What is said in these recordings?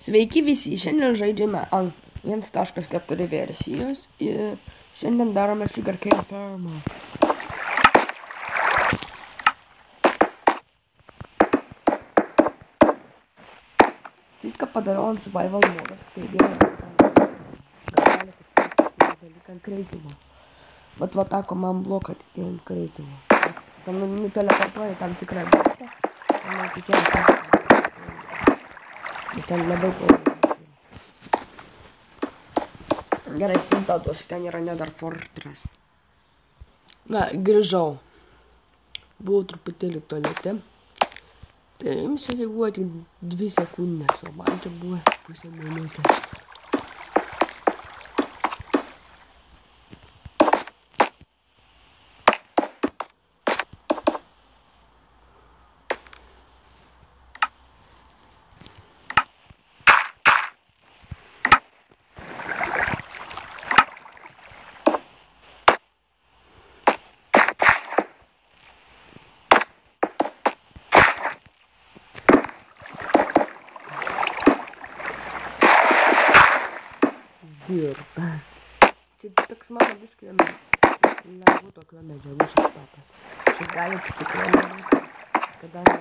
Sveiki visi, šiandien žaidžiame ant 1.4 versijos ir šiandien darome Sugarcane Farmą. Viską padariau ant survival modo, tai gerai. Gal dalyką ant kreitimo. Bet va tako man bloką tik tai ant kreitimo. Tam nuteleportuoja tam tikrą vietą. Tam netikėjau. Ir ten labai pavojinga. Gerai, siuntą duosiu, ten yra Nether Fortress. Na, grįžau. Buvau truputėlį tualete. Tai jums buvo tik 2 sekundės, o man čia buvo pusę minutės. Dirba. Čia toks mano biškai lengvų tokio medžiagų šis patas. Šis gali tik tikrai nebūti, kadangi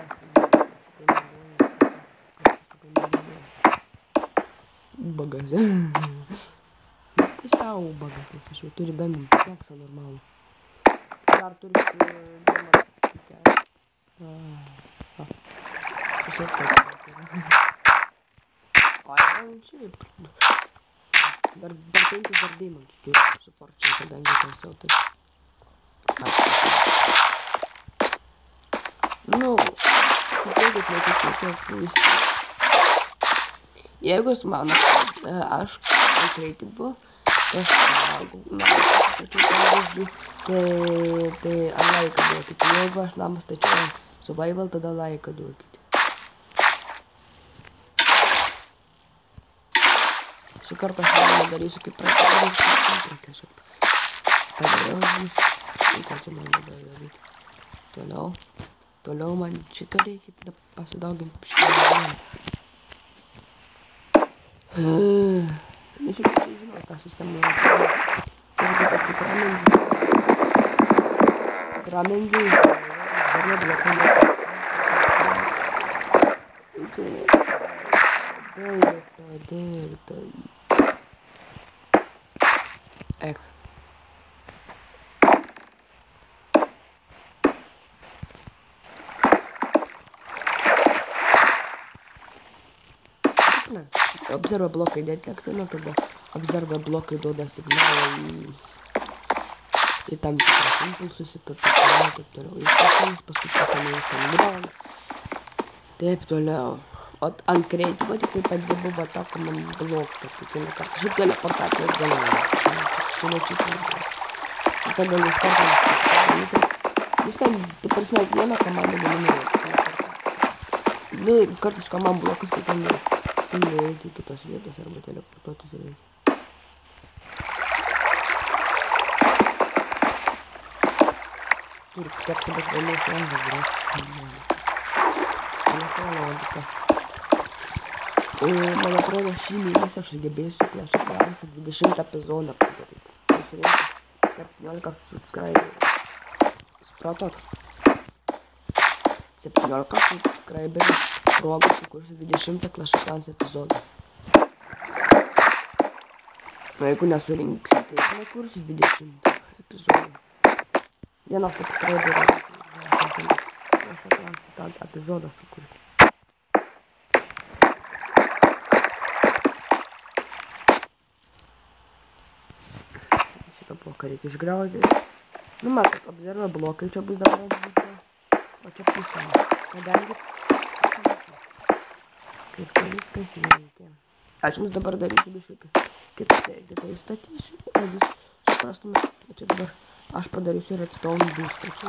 ubagas. Pusiau ubagas, nes aš jau turiu daminti teksą normalų. Dar turiu tikės. Tiesiog taip. O, šiaip. Dar 5 deimantus turiu suporčiai, kadangi tas jau taip. Nu, tikėkit netikėkit vis tiek. Jeigu jūs manot, aš kreitivu, aš valgau namus, tačiau pavyzdžiui, tai laiką duokite. Jeigu aš namus tačiau survival, tada laiką duokite. Šį kartą aš nedarysiu kaip pradėsiu. Tiesiog padariau vis. Ką čia man dabar daryti? Toliau man šito reikia, tada pasidauginti piškėlį. Nešiaip tai žinau, ką sistema yra. Tai taip kaip ramengiai. Dar neblokai. Эх. Observa blokai detektina, tada observa blokai duoda signalą į tam tikras impulsus, ir taip toliau. Ir paskui pastamai viską nugrauja. Taip toliau. O ant kreitivo tik taip pat buvo tako man blokto kiekvieną kartą. Šiaip teleportacijos galėjo. Čia nečiūkėjimas. Ir tada galiu startą. Viską, tai prasme, vieną komandą galiu nuveikti. Nu, kartais komandų blokas, kai ten nuveikti kitos vietos arba teleportuotis reikia. Turiu teksą, bet vėliau švendą grįžti. Man atrodo, šį mėnesį aš sugebėsiu Clash of Clans 20 epizodą padaryti. Surinksiu 17 subscriberių. Supratot? 17 subscriberių progą sukursiu 20 Clash of Clans epizodą. O jeigu nesurinksim, tai nekursiu 20 epizodų. Vieną subscriberį Clash of Clans epizodą sukursiu. Bloką reikia išgriauti. Nu, matot, observa blokai čia bus dabar būtų. O čia pusė. Kadangi kaip tai viskas veikia. Aš jums dabar darysiu biškai kaip tai statysiu, kad jūs suprastumėte. Čia dabar aš padarysiu redstone boostą.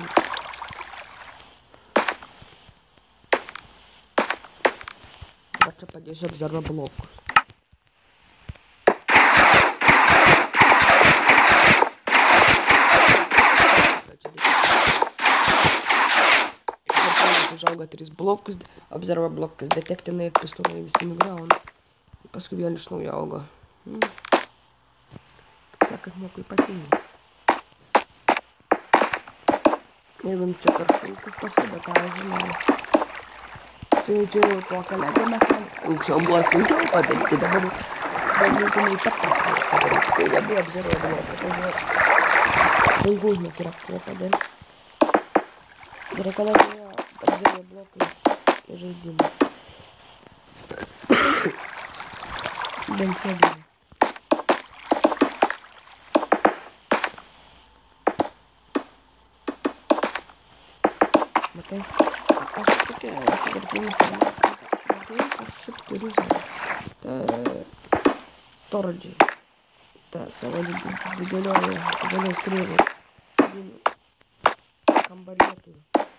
Dabar čia padėsiu observa blokus. Užauga 3 blokus, observa blokas detektina ir pistolai visi nugriauna. paskui vėl iš naujo augo. Kaip sakant, nieko ypatingo. Jeigu jums čia per sunkus toksai, bet tą žinau. Tai čia jau tokia lego mechanika. Anksčiau buvo sunkiau padaryti, dabar ganėtinai paprastai padaryti. Tai nebuvo apzero blokai, tai buvo sunku žinok yra kuo padaryti. Reikalavėjo apzero blokai žaidimą. Bent kiek. Matai, aš tokia švartynus, aš šiaip turiu storage'ai, savo didelios krėvų kambaryje turiu.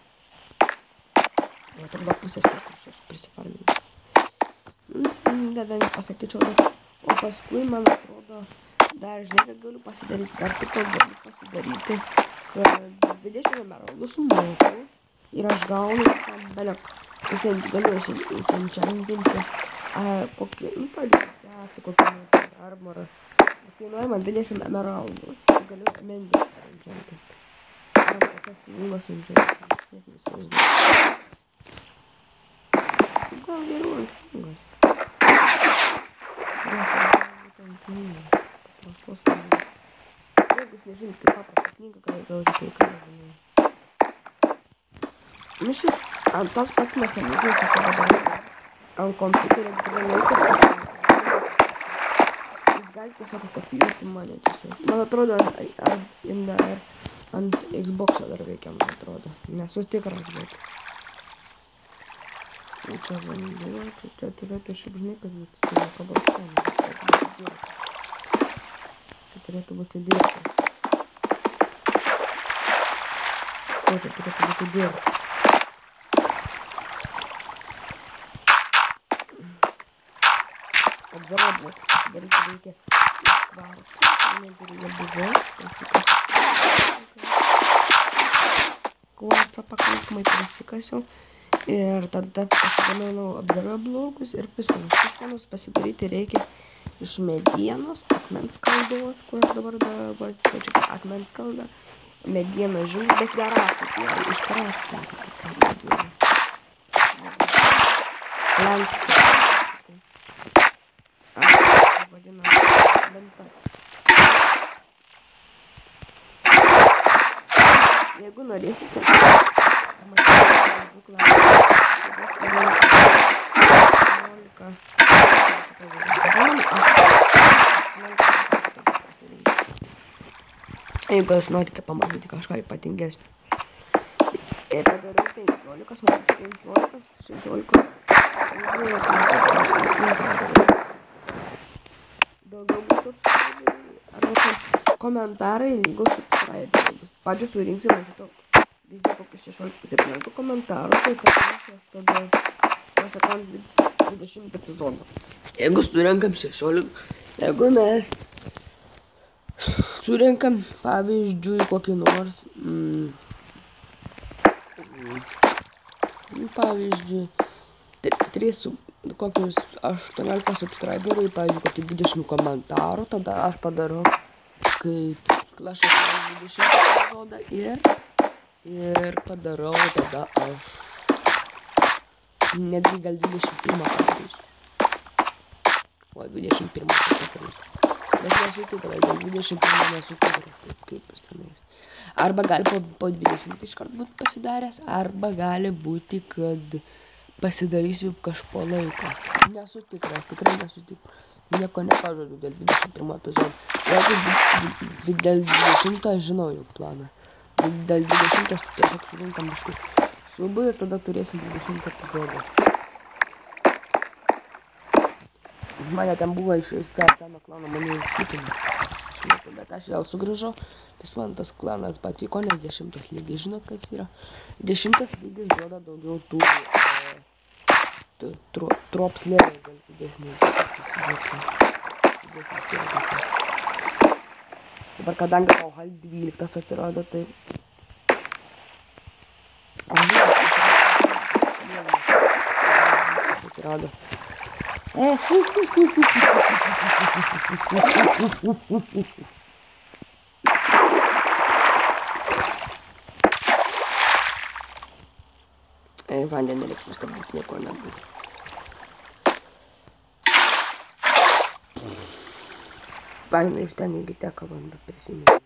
Va, arba pusės aš prisifarminau. Tada nepasakyčiau, o paskui, man atrodo, dar žinai, kad galiu pasidaryti, dar tik galiu pasidaryti, kad 20 emeraldų sumoku. Ir aš gaunu tam belek, galiu įsienčandinti kokį, pavyzdžiui, kokį armorą. Kainuoja man 20 emeraldų. Galiu mendį įsienčandinti. Arba kokias knygos įsienčandinti. Gal geriau ant knygos. Jeigu jūs nežinot, kaip paprastą knygą, gal žiūrėk, ką žinai. Nu šiaip, ant tas pats mechanizmas atrodo ant kompiuterio laikas. Jūs galite tiesiog kopijuoti mane tiesiog. Man atrodo, ar ant Xbox'o dar veikia, man atrodo. Nesu tikras, bet. Čia vanduo, čia turėtų šiaip žinai, kas būtų čia kabalstonė. Čia turėtų būti dirbta. O, čia turėtų būti dirbta. Apzaro blokus pasidaryti reikia kvarcą, neturiu jie buvo, kvarcą pakankamai prisikasiau ir tada pasigaminau apzaro blokus ir pistomus pasidaryti reikia iš medienos, akmens skaldos, kur aš dabar čia akmens skalda, medienos žinai, bet nerastų, iškraftinti. Lenkas. Vadina lentas. Jeigu norėsite, pamatysite buklą 11. Jeigu jūs norite pamatyti kažką ypatingesnio. Ir padariau 15, man 15, 16. Daugiau bus subscriberiai arba komentarai lygus subscriberiai. Patys surinksime šito vis dėl kokius 16-17 komentarų, tai kad aš tada pasakant 20 epizodų. Jeigu surenkam 16, jeigu mes surenkam pavyzdžiui kokį nors pavyzdžiui 3 kokius 18 subscriberių, pavyzdžiui, kokį 20 komentarų, tada aš padarau kaip Clash of Clans 20 epizodą ir padarau tada aš netgi gal 21 padarysiu. O 21 padarysiu. Bet nesu tikras, gal 21 nesu tikras, kaip jis tenais. Arba gali po 20 iškart būti pasidaręs, arba gali būti, kad pasidarysiu kažpo laiko. Nesu tikras, tikrai nesu tikras. Nieko nepažadu dėl 21 epizodo. Jeigu dėl 20 aš žinau jau planą. Dėl 20 tiesiog surinkam biškus subų ir tada turėsim 20 epizodą. Mane ten buvo iš seno klano, mane ištikino. Bet aš vėl sugrįžau, nes man tas klanas patiko, nes 10 lygis, žinot, kas yra. 10 lygis duoda daugiau tų drops level gal didesnis. Dabar kadangi tau hal 12 atsirado, tai atsirado. Vandenėlėkštis turbūt nieko nebus. Paėmė iš ten irgi teka vanduo prisiminti.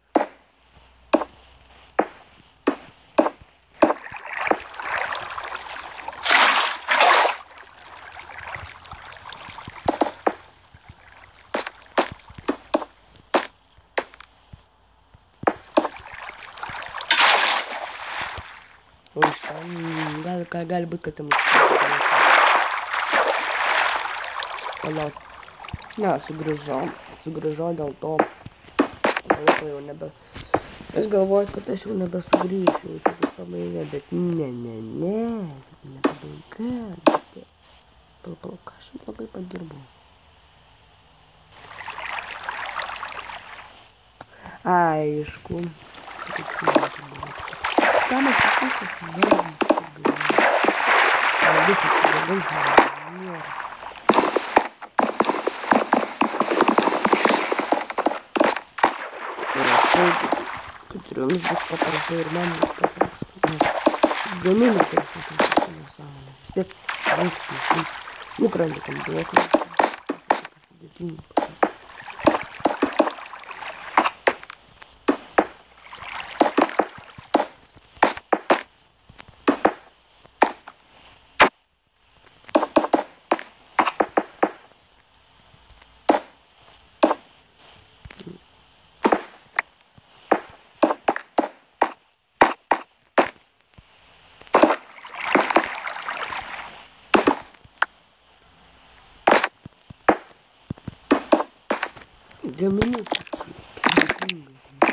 O iš ten gali būt, kad ten palauk. Ne, sugrįžau dėl to. Laiko jau nebe... Aš galvoju, kad aš jau nebesugrįšiu, tai bus pabaiga, bet ne, pabaiga. Palauk, aš blogai padirbau. Aišku. Tam aš viskas susidarau. Viskas susidarau. Kad ir jums būtų paprašau ir man būtų paprašau. Gaminu tai paprašau nesąmonę. Vis tiek, nukrandi tam blokai. Sudėtingai. Gaminu sudėtingai.